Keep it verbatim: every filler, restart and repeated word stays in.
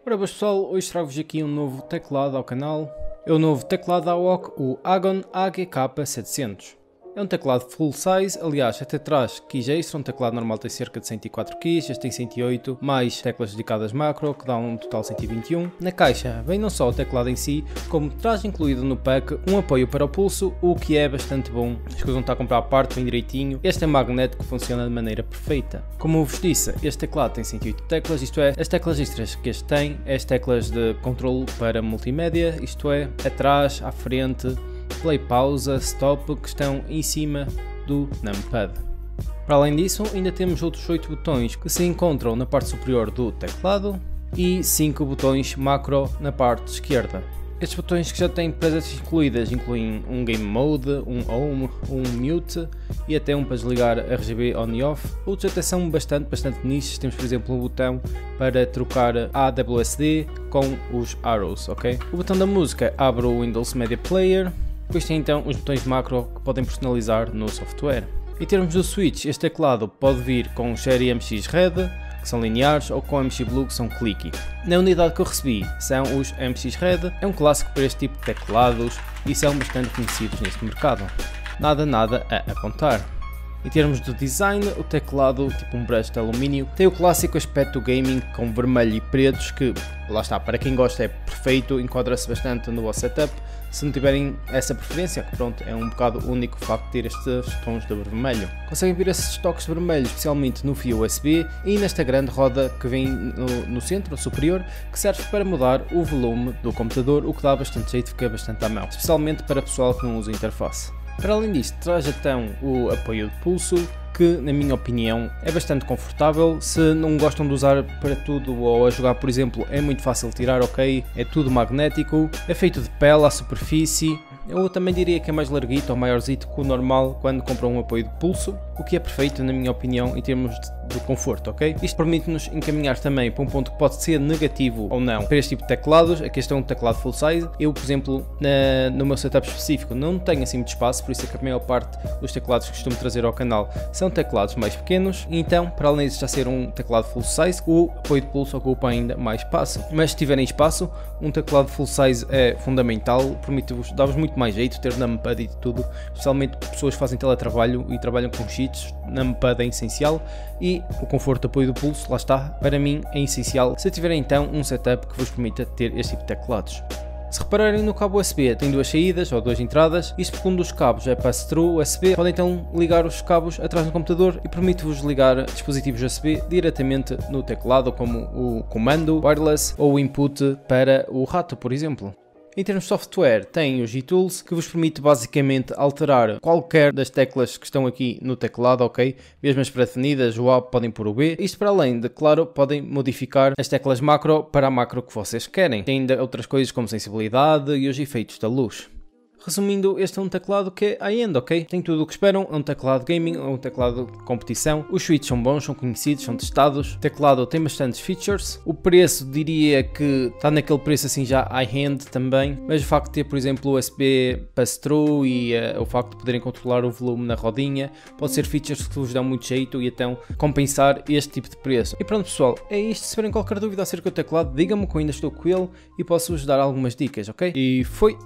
Ora boas pessoal, hoje trago-vos aqui um novo teclado ao canal. É o novo teclado da A O C, o Agon A G K setecentos. É um teclado full size, aliás até traz keys extra, um teclado normal tem cerca de cento e quatro keys, este tem cento e oito, mais teclas dedicadas macro, que dá um total de cento e vinte e um. Na caixa vem não só o teclado em si, como traz incluído no pack um apoio para o pulso, o que é bastante bom. Escusam estar a comprar a parte bem direitinho. Este é magnético, funciona de maneira perfeita. Como eu vos disse, este teclado tem cento e oito teclas, isto é, as teclas extras que este tem, as teclas de controle para multimédia, isto é, atrás, à frente, play, pausa, stop, que estão em cima do numpad. Para além disso, ainda temos outros oito botões que se encontram na parte superior do teclado e cinco botões macro na parte esquerda. Estes botões que já têm presets incluídas incluem um Game Mode, um Home, um Mute e até um para desligar R G B on e off. Outros até são bastante, bastante nichos. Temos por exemplo um botão para trocar A W S D com os arrows, ok? O botão da música abre o Windows Media Player. Depois tem então os botões macro que podem personalizar no software. Em termos do switch, este teclado pode vir com série M X Red, que são lineares, ou com M X Blue, que são clicky. Na unidade que eu recebi são os M X Red, é um clássico para este tipo de teclados e são bastante conhecidos neste mercado. Nada, nada a apontar. Em termos de design, o teclado, tipo um brush de alumínio, tem o clássico aspecto gaming com vermelho e pretos que, lá está, para quem gosta é perfeito, enquadra-se bastante no vosso setup. Se não tiverem essa preferência, que pronto, é um bocado único o facto de ter estes tons de vermelho. Conseguem ver esses toques vermelhos, especialmente no fio U S B e nesta grande roda que vem no, no centro superior, que serve para mudar o volume do computador, o que dá bastante jeito, fica bastante à mão, especialmente para pessoal que não usa interface. Para além disto, traz então o apoio de pulso, que na minha opinião é bastante confortável. Se não gostam de usar para tudo ou a jogar por exemplo, é muito fácil de tirar, ok? É tudo magnético, é feito de pele à superfície. Eu também diria que é mais larguito ou maiorzito que o normal quando compram um apoio de pulso, o que é perfeito na minha opinião em termos de, de conforto, ok? Isto permite-nos encaminhar também para um ponto que pode ser negativo ou não para este tipo de teclados, a questão de teclado full size. Eu, por exemplo, na, no meu setup específico não tenho assim muito espaço, por isso é que a maior parte dos teclados que costumo trazer ao canal são teclados mais pequenos, e então, para além de já ser um teclado full size, o apoio de pulso ocupa ainda mais espaço. Mas se tiverem espaço, um teclado full size é fundamental, permite-vos, dá-vos muito mais jeito ter numpad e tudo, especialmente pessoas que fazem teletrabalho e trabalham com cheats, numpad é essencial e o conforto de apoio do pulso, lá está, para mim é essencial se tiverem então um setup que vos permita ter este tipo de teclados. Se repararem no cabo U S B tem duas saídas ou duas entradas, isto porque um dos cabos é pass-through U S B, podem então ligar os cabos atrás do computador e permite-vos ligar dispositivos U S B diretamente no teclado, como o comando wireless ou o input para o rato, por exemplo. Em termos de software, tem o G-Tools, que vos permite basicamente alterar qualquer das teclas que estão aqui no teclado, ok? Mesmo as pré-definidas, o A podem pôr o B. Isto para além de, claro, podem modificar as teclas macro para a macro que vocês querem. Tem ainda outras coisas como sensibilidade e os efeitos da luz. Resumindo, este é um teclado que é high-end, ok? Tem tudo o que esperam, é um teclado gaming, é um teclado de competição. Os switches são bons, são conhecidos, são testados. O teclado tem bastantes features. O preço diria que está naquele preço assim já high-end também. Mas o facto de ter, por exemplo, o U S B pass-through e uh, o facto de poderem controlar o volume na rodinha, pode ser features que vos dão muito jeito e então compensar este tipo de preço. E pronto pessoal, é isto. Se tiverem qualquer dúvida acerca do teclado, digam-me que eu ainda estou com ele e posso-vos dar algumas dicas, ok? E foi!